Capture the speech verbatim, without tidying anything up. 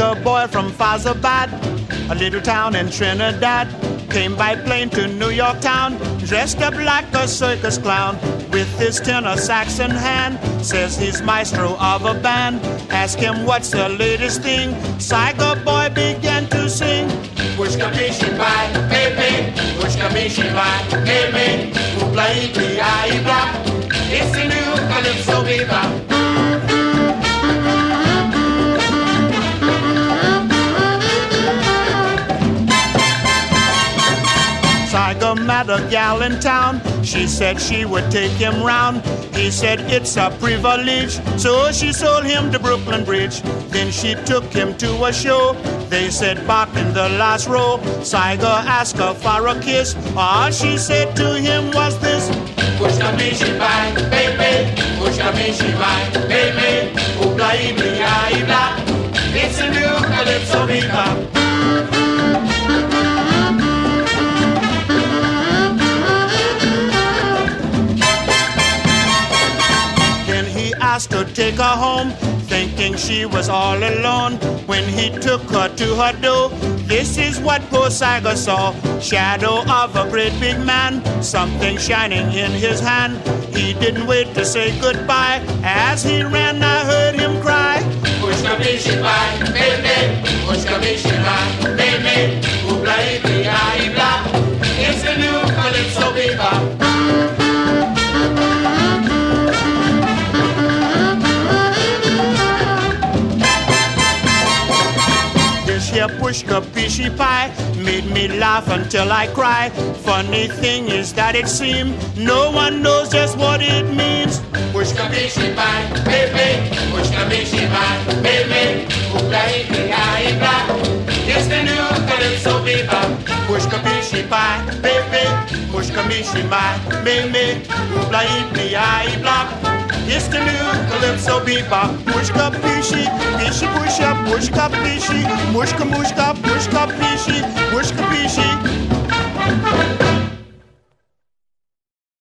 Saiga boy from Fazabad, a little town in Trinidad, came by plane to New York town, dressed up like a circus clown, with his tenor sax in hand, says he's maestro of a band. Ask him what's the latest thing, Saiga boy began to sing. Pushka bishi bai, baby, pushka bishi bai, baby, oopla eepla eepla, it's the new calypso bebop. Saiga met a gal in town, she said she would take him round. He said it's a privilege, so she sold him to Brooklyn Bridge. Then she took him to a show, they said back in the last row. Saiga asked her for a kiss, all she said to him was this. Pushka bishi bai, baby, pushka bishi bai, baby, oopla eepla eepla, it's a new calypso bebop. Asked to take her home, thinking she was all alone. When he took her to her door, this is what poor Saiga saw. Shadow of a great big man, something shining in his hand. He didn't wait to say goodbye, as he ran I heard him cry. Pushka bishi bai, baby, pushka bishi bai, baby, oopla eepla eepla, it's the new calypso bebop. Here pushka bishi pie made me laugh until I cry. Funny thing is that it seems no one knows just what it means. Pushka bishi pie, baby, pushka bishi pie, baby, oopla eepla eepla, it's the new calypso bebop. Pushka bishi pie, baby, pushka bishi pie, baby, oopla eepla eepla, it's the new calypso bebop. Pushka bishi, bishi pusha, pushka bishi, mushka mushka, pushka bishi, pushka bishi.